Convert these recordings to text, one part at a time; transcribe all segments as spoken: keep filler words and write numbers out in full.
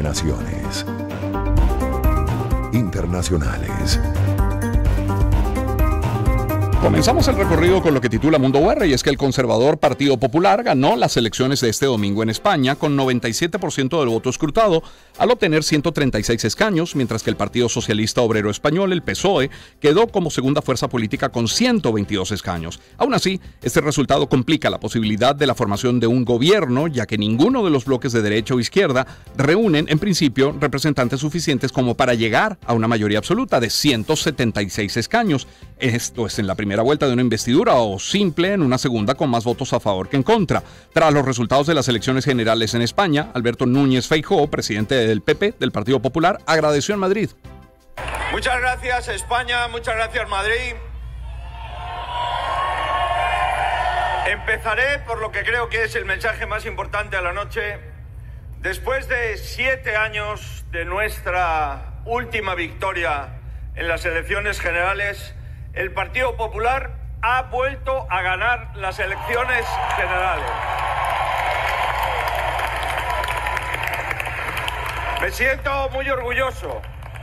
naciones. Internacionales. Comenzamos el recorrido con lo que titula Mundo U R, y es que el conservador Partido Popular ganó las elecciones de este domingo en España con noventa y siete por ciento del voto escrutado al obtener ciento treinta y seis escaños, mientras que el Partido Socialista Obrero Español, el P S O E, quedó como segunda fuerza política con ciento veintidós escaños. Aún así, este resultado complica la posibilidad de la formación de un gobierno, ya que ninguno de los bloques de derecha o izquierda reúnen, en principio, representantes suficientes como para llegar a una mayoría absoluta de ciento setenta y seis escaños. Esto es en la primera vuelta de una investidura o simple en una segunda con más votos a favor que en contra. Tras los resultados de las elecciones generales en España, Alberto Núñez Feijóo, presidente del P P, del Partido Popular, agradeció en Madrid. Muchas gracias España, muchas gracias Madrid. Empezaré por lo que creo que es el mensaje más importante de la noche. Después de siete años de nuestra última victoria en las elecciones generales, el Partido Popular ha vuelto a ganar las elecciones generales. Me siento muy orgulloso.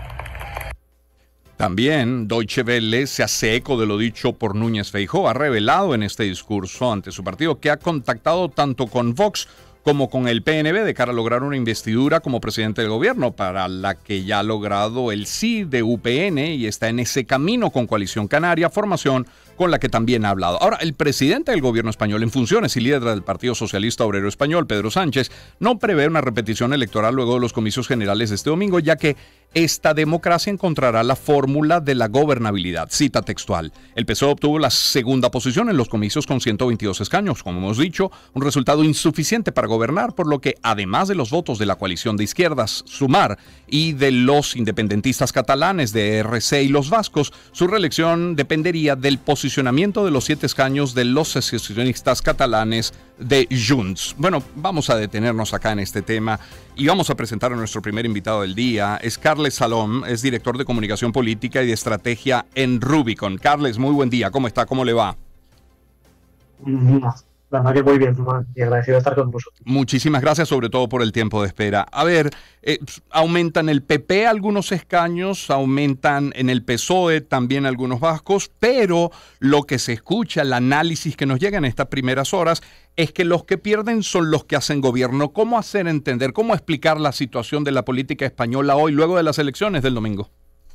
También Deutsche Welle se hace eco de lo dicho por Núñez Feijóo. Ha revelado en este discurso ante su partido que ha contactado tanto con Vox como con el P N V de cara a lograr una investidura como presidente del gobierno, para la que ya ha logrado el sí de U P N y está en ese camino con Coalición Canaria, formación con la que también ha hablado. Ahora, el presidente del gobierno español en funciones y líder del Partido Socialista Obrero Español, Pedro Sánchez, no prevé una repetición electoral luego de los comicios generales de este domingo, ya que esta democracia encontrará la fórmula de la gobernabilidad. Cita textual. El P S O E obtuvo la segunda posición en los comicios con ciento veintidós escaños, como hemos dicho, un resultado insuficiente para gobernar, por lo que además de los votos de la coalición de izquierdas, Sumar, y de los independentistas catalanes de R C y los vascos, su reelección dependería del posicionamiento de los siete escaños de los secesionistas catalanes de Junts. Bueno, vamos a detenernos acá en este tema y vamos a presentar a nuestro primer invitado del día. Es Carles Salom, es director de comunicación política y de estrategia en Rubicon. Carles, muy buen día. ¿Cómo está? ¿Cómo le va? La verdad que muy bien, y agradecido de estar con vosotros. Muchísimas gracias, sobre todo por el tiempo de espera. A ver, eh, aumentan el P P algunos escaños, aumentan en el P S O E también algunos vascos, pero lo que se escucha, el análisis que nos llega en estas primeras horas, es que los que pierden son los que hacen gobierno. ¿Cómo hacer entender, cómo explicar la situación de la política española hoy, luego de las elecciones del domingo?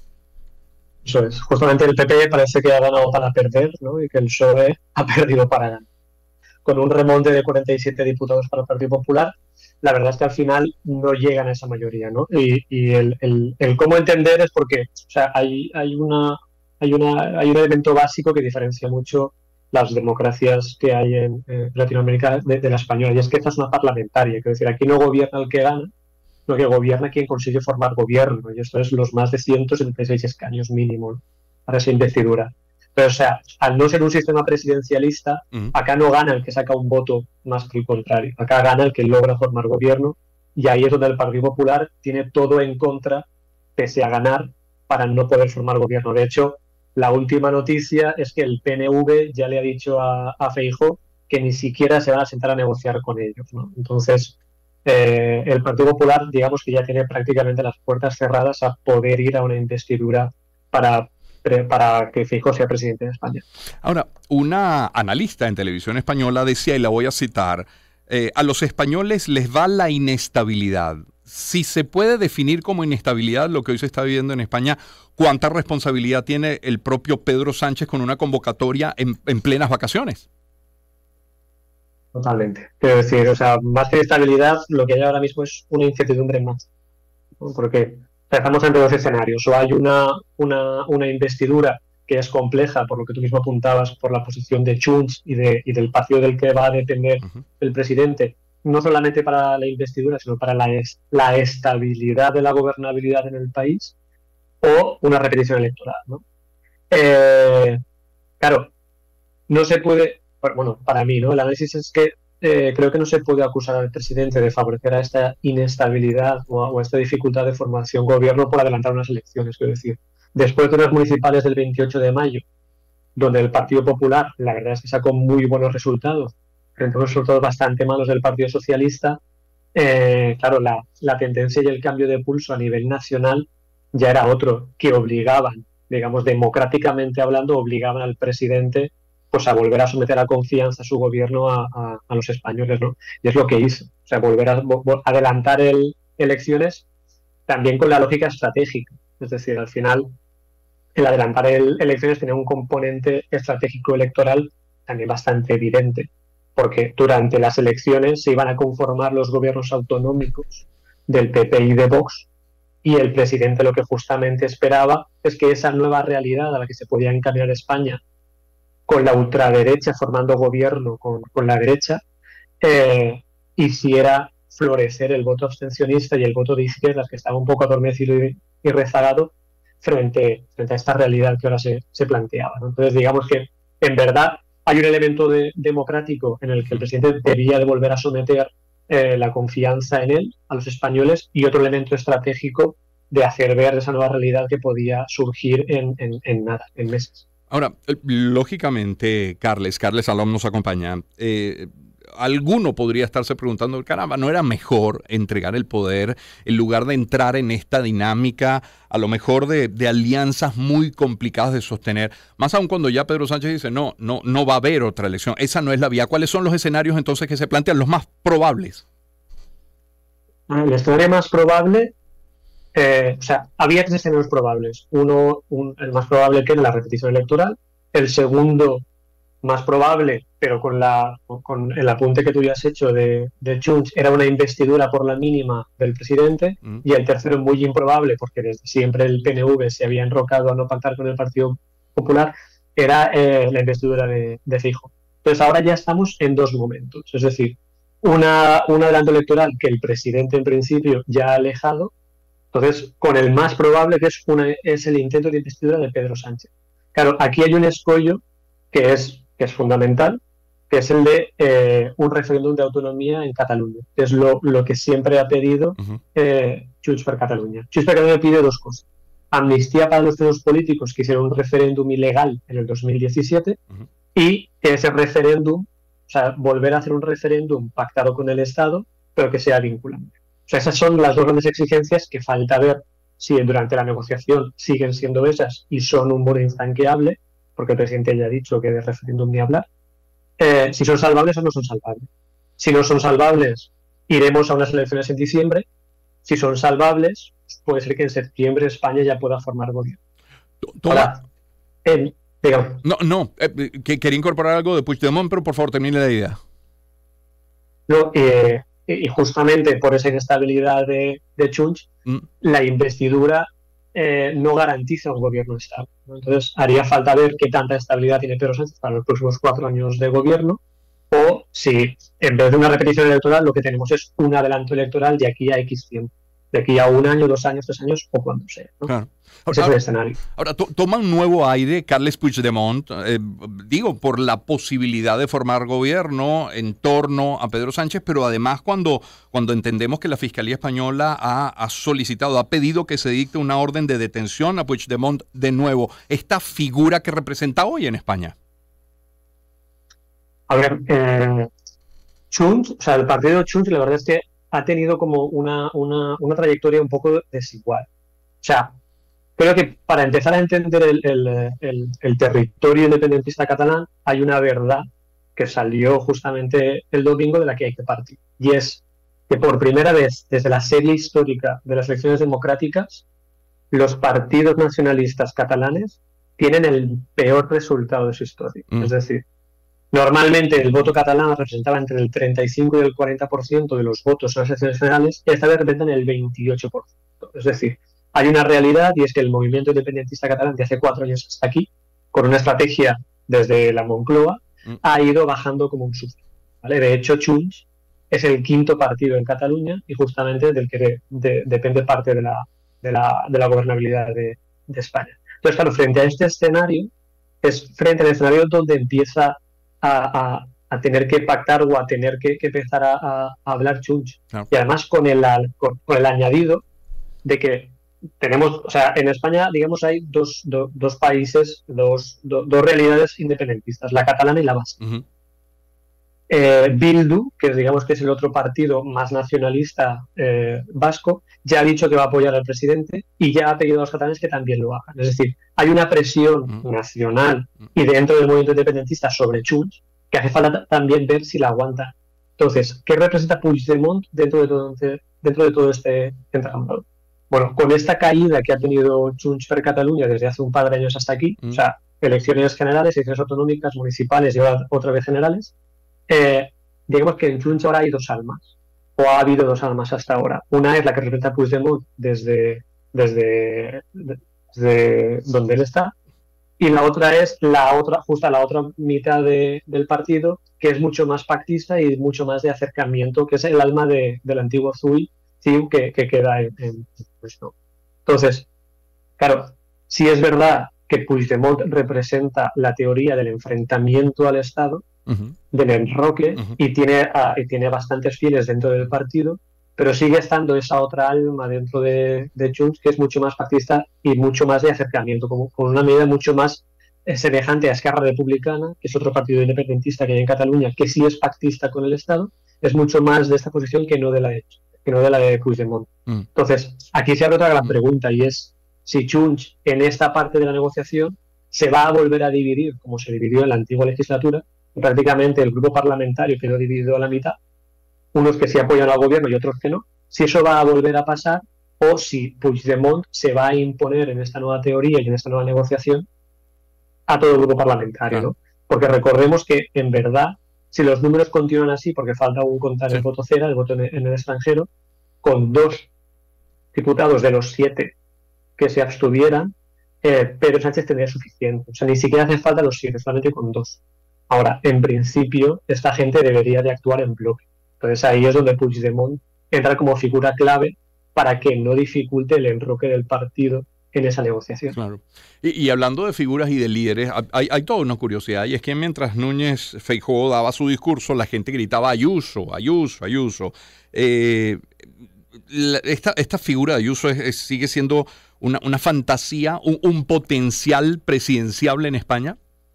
Eso es, justamente el P P parece que ha ganado para perder, ¿no? Y que el P S O E ha perdido para ganar. Con un remonte de cuarenta y siete diputados para el Partido Popular, la verdad es que al final no llegan a esa mayoría, ¿no? Y, y el, el, el cómo entender es porque, o sea, hay, hay, una, hay, una, hay un elemento básico que diferencia mucho las democracias que hay en eh, Latinoamérica de, de la española, y es que esta es una parlamentaria, quiero decir, aquí no gobierna el que gana, sino que gobierna quien consigue formar gobierno, y esto es los más de ciento setenta y seis escaños mínimo, ¿no?, para esa investidura. Pero, o sea, al no ser un sistema presidencialista, uh-huh. acá no gana el que saca un voto más que el contrario. Acá gana el que logra formar gobierno, y ahí es donde el Partido Popular tiene todo en contra, pese a ganar, para no poder formar gobierno. De hecho, la última noticia es que el P N V ya le ha dicho a, a Feijóo que ni siquiera se van a sentar a negociar con ellos, ¿no? Entonces, eh, el Partido Popular, digamos que ya tiene prácticamente las puertas cerradas a poder ir a una investidura para... para que Feijóo sea presidente de España. Ahora, una analista en televisión española decía, y la voy a citar, eh, a los españoles les va la inestabilidad. Si se puede definir como inestabilidad lo que hoy se está viviendo en España, ¿cuánta responsabilidad tiene el propio Pedro Sánchez con una convocatoria en, en plenas vacaciones? Totalmente. Quiero decir, o sea, más que inestabilidad, lo que hay ahora mismo es una incertidumbre más, ¿no? Porque estamos ante dos escenarios. O hay una, una, una investidura que es compleja, por lo que tú mismo apuntabas, por la posición de Junts y, de, y del partido del que va a depender uh-huh. el presidente, no solamente para la investidura, sino para la, es, la estabilidad de la gobernabilidad en el país, o una repetición electoral, ¿no? Eh, claro, no se puede, bueno, para mí, ¿no? El análisis es que Eh, creo que no se puede acusar al presidente de favorecer a esta inestabilidad o a, o a esta dificultad de formación gobierno por adelantar unas elecciones. Quiero decir, después de unas municipales del veintiocho de mayo, donde el Partido Popular, la verdad es que sacó muy buenos resultados, frente a unos resultados bastante malos del Partido Socialista, eh, claro, la, la tendencia y el cambio de pulso a nivel nacional ya era otro, que obligaban, digamos, democráticamente hablando, obligaban al presidente pues a volver a someter a confianza a su gobierno a, a, a los españoles, ¿no? Y es lo que hizo, o sea, volver a vo, adelantar el, elecciones también con la lógica estratégica, es decir, al final el adelantar el, elecciones tenía un componente estratégico electoral también bastante evidente, porque durante las elecciones se iban a conformar los gobiernos autonómicos del P P y de Vox, y el presidente lo que justamente esperaba es que esa nueva realidad a la que se podía encaminar España, con la ultraderecha formando gobierno con, con la derecha, eh, hiciera florecer el voto abstencionista y el voto de izquierdas, que estaba un poco adormecido y, y rezagado, frente, frente a esta realidad que ahora se, se planteaba, ¿no? Entonces, digamos que, en verdad, hay un elemento de, democrático en el que el presidente debía de volver a someter eh, la confianza en él, a los españoles, y otro elemento estratégico de hacer ver esa nueva realidad que podía surgir en, en, en nada, en meses. Ahora, lógicamente, Carles, Carles Salom nos acompaña. Eh, alguno podría estarse preguntando, caramba, ¿no era mejor entregar el poder en lugar de entrar en esta dinámica, a lo mejor de, de alianzas muy complicadas de sostener? Más aún cuando ya Pedro Sánchez dice, no, no, no va a haber otra elección. Esa no es la vía. ¿Cuáles son los escenarios entonces que se plantean, los más probables? El escenario más probable... Eh, o sea, había tres escenarios probables. Uno, un, el más probable que era la repetición electoral. El segundo, más probable, pero con, la, con el apunte que tú ya has hecho de, de Junts, era una investidura por la mínima del presidente. Mm. Y el tercero, muy improbable, porque desde siempre el P N V se había enrocado a no pactar con el Partido Popular, era eh, la investidura de, de Feijóo. Entonces ahora ya estamos en dos momentos. Es decir, una, un adelanto electoral que el presidente en principio ya ha alejado. Entonces, con el más probable, que es, una, es el intento de investidura de Pedro Sánchez. Claro, aquí hay un escollo que es, que es fundamental, que es el de eh, un referéndum de autonomía en Cataluña, que es lo, lo que siempre ha pedido eh, Junts per Catalunya. Junts per Catalunya pide dos cosas. Amnistía para los presos políticos que hicieron un referéndum ilegal en el dos mil diecisiete uh-huh. y que ese referéndum, o sea, volver a hacer un referéndum pactado con el Estado, pero que sea vinculante. O sea, esas son las dos grandes exigencias que falta ver si durante la negociación siguen siendo esas y son un bono instanqueable, porque el presidente ya ha dicho que de referéndum ni hablar, eh, si son salvables o no son salvables. Si no son salvables, iremos a unas elecciones en diciembre. Si son salvables, puede ser que en septiembre España ya pueda formar gobierno. Ahora, en, digamos, no, no, eh, que quería incorporar algo de Puigdemont, pero por favor termine la idea. No, eh... y justamente por esa inestabilidad de, de Junts, mm. la investidura eh, no garantiza un gobierno estable, ¿no? Entonces haría falta ver qué tanta estabilidad tiene Pedro Sánchez para los próximos cuatro años de gobierno, o si en vez de una repetición electoral lo que tenemos es un adelanto electoral de aquí a X tiempo, de aquí a un año, dos años, tres años o cuando sea, ¿no? Claro. Ese ahora, es el escenario. Ahora, to toma un nuevo aire Carles Puigdemont, eh, digo, por la posibilidad de formar gobierno en torno a Pedro Sánchez, pero además cuando, cuando entendemos que la Fiscalía Española ha, ha solicitado, ha pedido que se dicte una orden de detención a Puigdemont de nuevo, esta figura que representa hoy en España. A ver, eh, Junts, o sea, el partido Junts, la verdad es que ha tenido como una, una, una trayectoria un poco desigual. O sea, creo que para empezar a entender el, el, el, el territorio independentista catalán hay una verdad que salió justamente el domingo de la que hay que partir. Y es que por primera vez desde la serie histórica de las elecciones democráticas, los partidos nacionalistas catalanes tienen el peor resultado de su historia. Mm. Es decir, normalmente el voto catalán representaba entre el treinta y cinco y el cuarenta por ciento de los votos en las elecciones generales y esta vez representan el veintiocho por ciento. Es decir, hay una realidad y es que el movimiento independentista catalán de hace cuatro años hasta aquí, con una estrategia desde la Moncloa, mm. ha ido bajando como un sufre, ¿vale? De hecho, Junts es el quinto partido en Cataluña y justamente del que de, de, depende parte de la, de la, de la gobernabilidad de, de España. Entonces, claro, frente a este escenario, es frente al escenario donde empieza a, a, a tener que pactar o a tener que, que empezar a, a, a hablar Junts. No. Y además con el, con, con el añadido de que tenemos, o sea, en España, digamos, hay dos, do, dos países, dos, do, dos realidades independentistas, la catalana y la vasca. Uh-huh. Eh, Bildu, que digamos que es el otro partido más nacionalista eh, vasco, ya ha dicho que va a apoyar al presidente y ya ha pedido a los catalanes que también lo hagan. Es decir, hay una presión Mm. nacional y dentro del movimiento independentista sobre Junts que hace falta también ver si la aguanta. Entonces, ¿qué representa Puigdemont dentro de todo, dentro de todo este entramado? Bueno, con esta caída que ha tenido Junts per Catalunya desde hace un par de años hasta aquí, Mm. o sea, elecciones generales, elecciones autonómicas, municipales y ahora otra vez generales, eh, digamos que en Junts ahora hay dos almas, o ha habido dos almas hasta ahora. Una es la que representa Puigdemont desde, desde, desde donde él está, y la otra es la otra, justo la otra mitad de, del partido, que es mucho más pactista y mucho más de acercamiento, que es el alma de, del antiguo C U I, C I U que, que queda en, en esto. Entonces, claro, si es verdad que Puigdemont representa la teoría del enfrentamiento al Estado, Uh-huh. del enroque, Uh-huh. y tiene, uh, y tiene bastantes fieles dentro del partido, pero sigue estando esa otra alma dentro de, de Junts que es mucho más pactista y mucho más de acercamiento, como, con una medida mucho más eh, semejante a Esquerra Republicana, que es otro partido independentista que hay en Cataluña, que sí es pactista con el Estado, es mucho más de esta posición que no de la de, que no de, la de Puigdemont. Mm. Entonces, aquí se abre otra gran Mm. pregunta, y es si Junts en esta parte de la negociación se va a volver a dividir, como se dividió en la antigua legislatura. Prácticamente el grupo parlamentario quedó dividido a la mitad, unos que sí apoyan al gobierno y otros que no, si eso va a volver a pasar o si Puigdemont se va a imponer en esta nueva teoría y en esta nueva negociación a todo el grupo parlamentario, Claro. ¿no? Porque recordemos que en verdad, si los números continúan así, porque falta aún contar Sí. el voto cera, el voto en, en el extranjero, con dos diputados de los siete que se abstuvieran, eh, Pedro Sánchez tendría suficiente. O sea, ni siquiera hace falta los siete, solamente con dos. Ahora, en principio, esta gente debería de actuar en bloque. Entonces ahí es donde Puigdemont entra como figura clave para que no dificulte el enroque del partido en esa negociación. Claro. Y, y hablando de figuras y de líderes, hay, hay toda una curiosidad, y es que mientras Núñez Feijóo daba su discurso, la gente gritaba Ayuso, Ayuso, Ayuso. Eh, la, esta, esta figura de Ayuso es, es, sigue siendo una, una fantasía, un, un potencial presidenciable en España.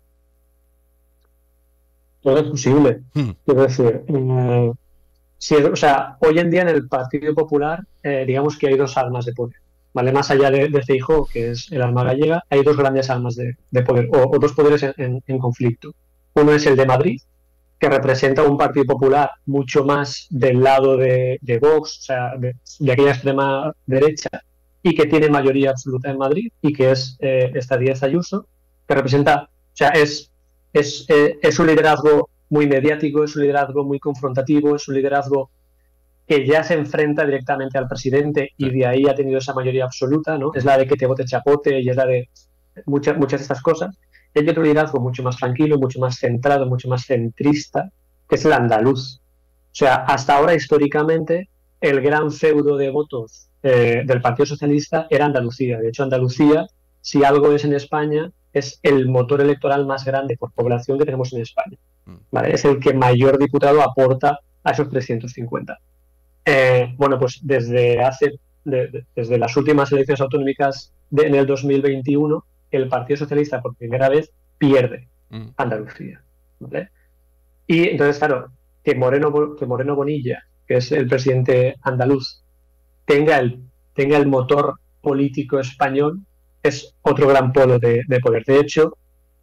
Todo es posible. Hmm. Quiero decir, eh, si, o sea, hoy en día en el Partido Popular, eh, digamos que hay dos armas de poder. ¿Vale? Más allá de, de Feijóo, que es el arma gallega, hay dos grandes armas de, de poder, o, o dos poderes en, en, en conflicto. Uno es el de Madrid, que representa un Partido Popular mucho más del lado de, de Vox, o sea, de, de aquella extrema derecha, y que tiene mayoría absoluta en Madrid, y que es eh, esta Díaz Ayuso, que representa, o sea, es, es, eh, es un liderazgo muy mediático, es un liderazgo muy confrontativo, es un liderazgo que ya se enfrenta directamente al presidente y de ahí ha tenido esa mayoría absoluta, ¿no? Es la de que te vote chapote y es la de muchas, muchas de estas cosas. Y hay otro liderazgo mucho más tranquilo, mucho más centrado, mucho más centrista, que es el andaluz. O sea, hasta ahora históricamente el gran feudo de votos eh, del Partido Socialista era Andalucía. De hecho, Andalucía, si algo es en España, es el motor electoral más grande por población que tenemos en España. ¿Vale? Es el que mayor diputado aporta a esos trescientos cincuenta. Eh, bueno, pues desde hace, de, de, desde las últimas elecciones autonómicas de, en el dos mil veintiuno, el Partido Socialista por primera vez pierde mm. Andalucía, ¿vale? Y entonces, claro, que Moreno, que Moreno Bonilla, que es el presidente andaluz, tenga el, tenga el motor político español, es otro gran polo de, de poder. De hecho,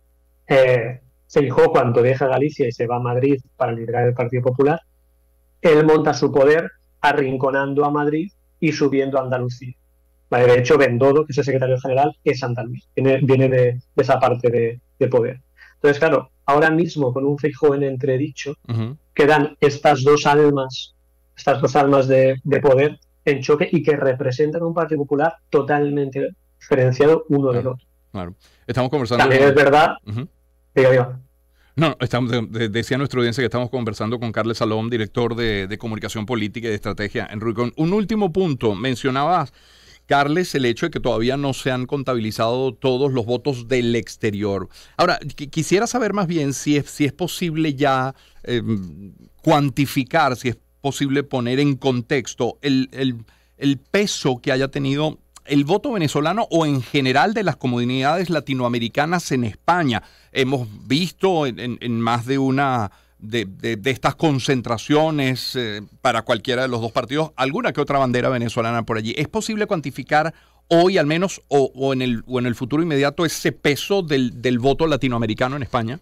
eh, Feijóo, cuando deja Galicia y se va a Madrid para liderar el Partido Popular, él monta su poder arrinconando a Madrid y subiendo a Andalucía. Vale, de hecho, Bendodo, que es el secretario general, es andaluz, viene, viene de, de esa parte de, de poder. Entonces, claro, ahora mismo con un Feijóo en entredicho, uh-huh. quedan estas dos almas, estas dos almas de, de poder en choque y que representan un Partido Popular totalmente diferenciado uno claro, del otro. Claro. Estamos conversando. También con... es verdad. Uh-huh. Diga, diga. No, estamos, de, decía nuestra audiencia que estamos conversando con Carles Salom, director de, de Comunicación Política y de Estrategia en Rubicon. Un último punto, mencionabas, Carles, el hecho de que todavía no se han contabilizado todos los votos del exterior. Ahora, qu- quisiera saber más bien si es, si es posible ya eh, cuantificar, si es posible poner en contexto el, el, el peso que haya tenido el voto venezolano o en general de las comunidades latinoamericanas en España. Hemos visto en, en, en más de una de, de, de estas concentraciones eh, para cualquiera de los dos partidos, alguna que otra bandera venezolana por allí. ¿Es posible cuantificar hoy al menos o, o, en, el, o en el futuro inmediato ese peso del, del voto latinoamericano en España?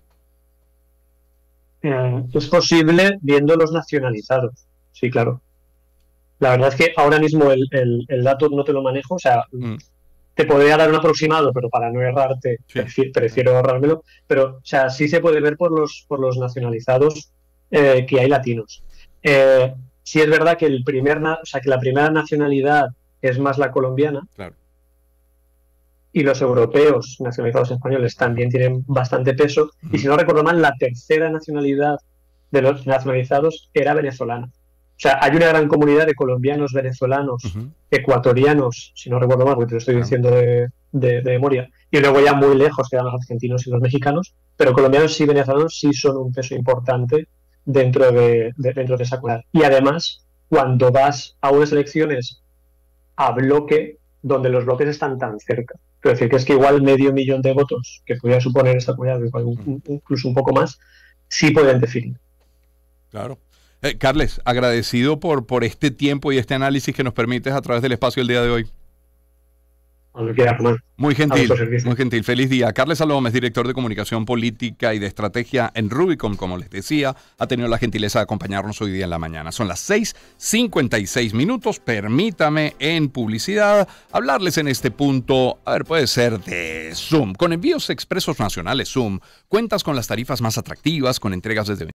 Eh, es posible viendo los nacionalizados, sí, claro. La verdad es que ahora mismo el, el, el dato no te lo manejo, o sea, mm. te podría dar un aproximado, pero para no errarte, sí. prefiero, prefiero ahorrármelo, pero o sea, sí se puede ver por los, por los nacionalizados eh, que hay latinos. Eh, sí es verdad que, el primer na- o sea, que la primera nacionalidad es más la colombiana, claro. Y los europeos nacionalizados españoles también tienen bastante peso, uh-huh. y si no recuerdo mal, la tercera nacionalidad de los nacionalizados era venezolana. O sea, hay una gran comunidad de colombianos, venezolanos, uh-huh. ecuatorianos, si no recuerdo mal, porque te lo estoy uh-huh. diciendo de, de, de memoria, y luego ya muy lejos quedan los argentinos y los mexicanos, pero colombianos y venezolanos sí son un peso importante dentro de, de, dentro de esa comunidad. Y además, cuando vas a unas elecciones a bloque, donde los bloques están tan cerca, quiero decir que es que igual medio millón de votos que podría suponer esta comunidad, igual un, incluso un poco más, sí pueden definir. Claro. Eh, Carles, agradecido por, por este tiempo y este análisis que nos permites a través del espacio el día de hoy. Cuando quiera, Román. Muy gentil, muy gentil. Feliz día. Carles Salom es director de comunicación política y de estrategia en Rubicon, como les decía. Ha tenido la gentileza de acompañarnos hoy día en la mañana. Son las seis cincuenta y seis minutos. Permítame en publicidad hablarles en este punto, a ver, puede ser de Zoom. Con envíos expresos nacionales Zoom, cuentas con las tarifas más atractivas, con entregas desde